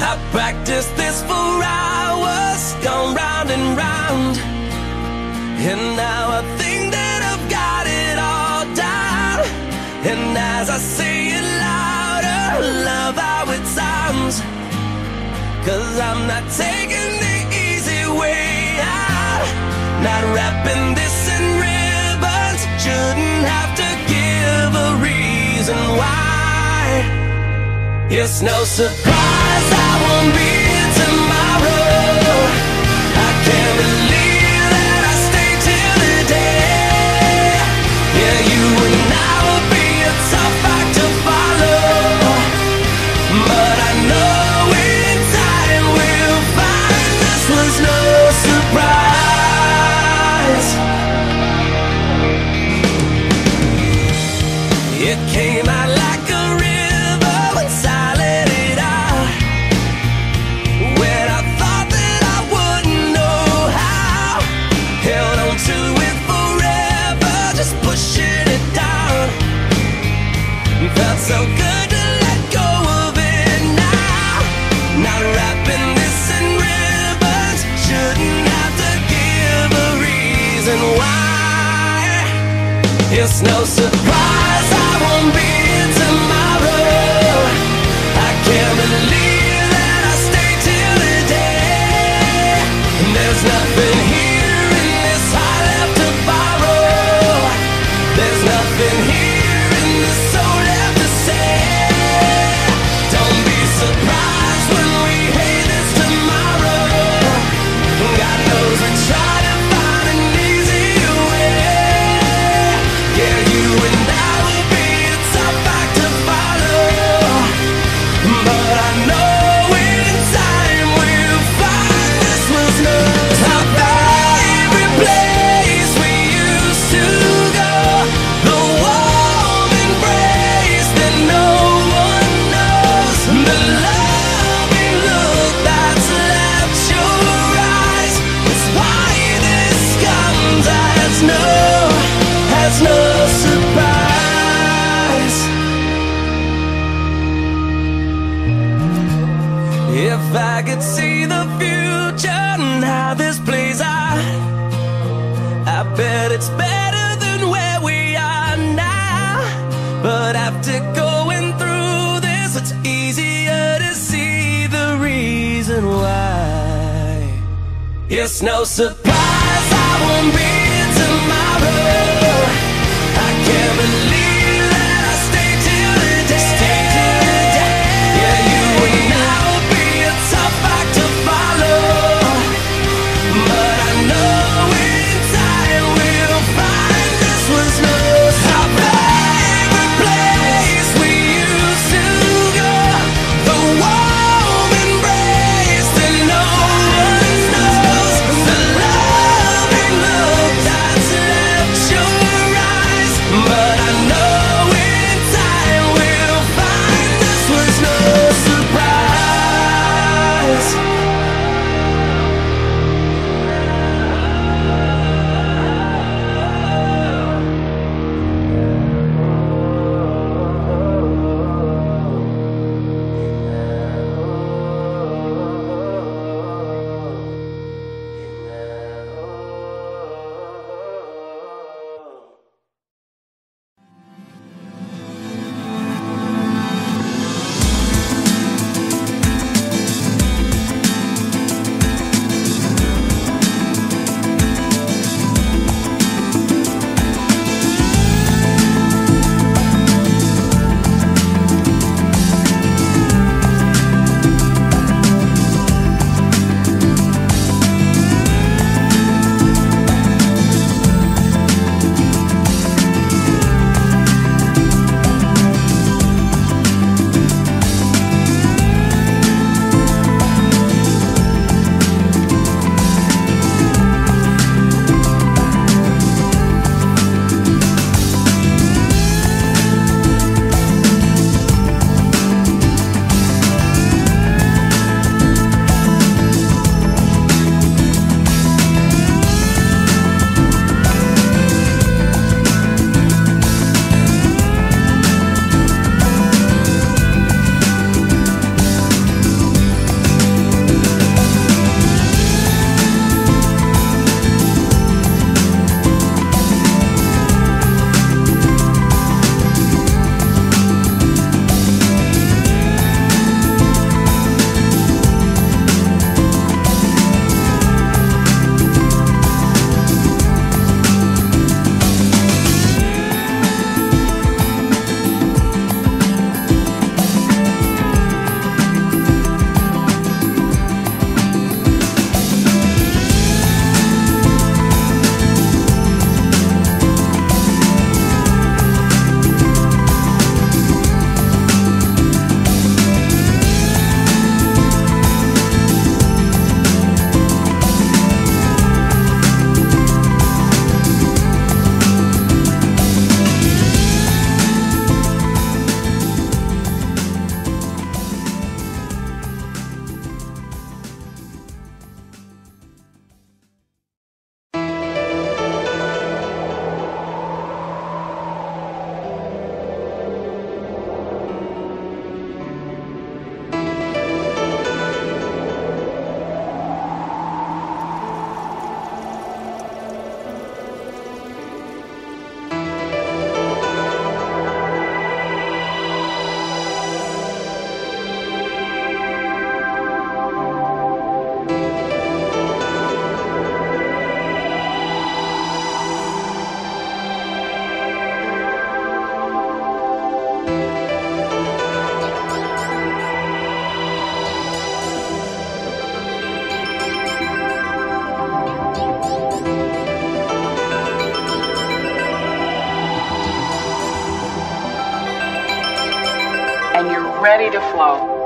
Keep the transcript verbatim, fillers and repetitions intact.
I practiced this for hours, gone round and round, and now I think that I've got it all down. And as I say it louder, love how it sounds, 'cause I'm not taking the easy way out. Not wrapping this in ribbons, shouldn't have to give a reason why. It's no surprise I won't be here tomorrow. I can't believe that I stayed till today. Yeah, you and I will be a tough act to follow, but I know in time we'll find this was no surprise. It came out like a river once I let it out, when I thought that I wouldn't know how. Held on to it forever, just pushing it down. Felt so good to let go of it now. Not wrapping this in ribbons, shouldn't have to give a reason why. It's no surprise I won't be here tomorrow. I can't believe that I stayed till today. And there's nothing here in this heart left to borrow. There's nothing here in this soul left to say. Don't be surprised when we hate this tomorrow. God knows we try to find an easier way. Yeah, you and I will be a tough act to follow, but I know in time we'll find this was no our favorite place we used to go, the warm embrace that no one knows, the loving look that's left your eyes. It's why this comes as no, as no surprise. If I could see the future and how this plays out, I bet it's better than where we are now. But after going through this, it's easier to see the reason why. It's no surprise I won't be here tomorrow. I can't believe that I stayed till today. Yeah, you and I will be a tough act to follow, but I know in time we'll find this was no our favorite place we used to go, the warm embrace that no one knows, the loving look that's left your eyes. But I know ready to flow.